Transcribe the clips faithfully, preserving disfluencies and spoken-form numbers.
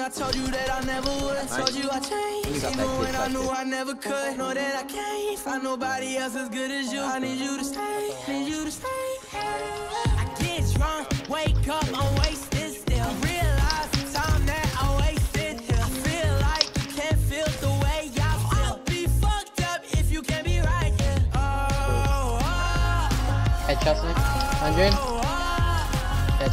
told you that I never would. I told you I changed, even when I knew I never could. Know that I can't find nobody else as good as you. I need you to stay, need you to stay. I get drunk, wake up, I'm wasted still. I realize the time that I wasted here. I feel like you can't feel the way I feel. I'll be fucked up if you can't be right here. Oh, oh, oh. Head shots, Nick. one hundred. Head.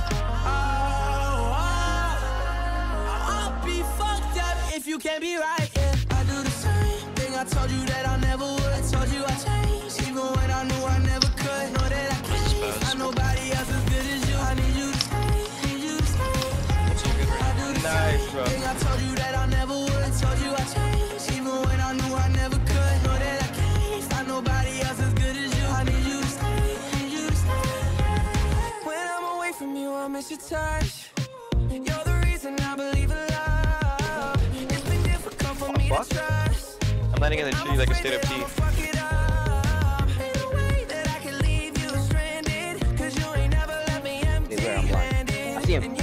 If you can't be right, yeah. I do the same thing. I told you that I never would. I told you I changed, even when I knew I never could. Know that I can't find nobody else as good as you. I need you to stay, need you to stay. I do the nice, same bro. thing. I told you that I never would. I told you I changed, even when I knew I never could. Know that I can't find nobody else as good as you. I need you to stay, need you to stay. When I'm away from you, I miss your touch. You're the reason I believe in love. What? I'm landing in the tree like a state of P. He's where I'm blind. I see him.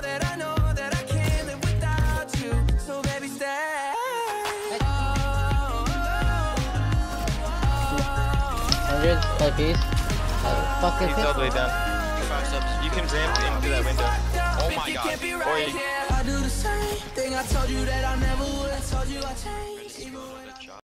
Hundred, play piece. Uh, fuck He's this. all the way down. You can ramp into that window. Oh my god. Or you I do the same thing. I told you that I never would. I told you I changed.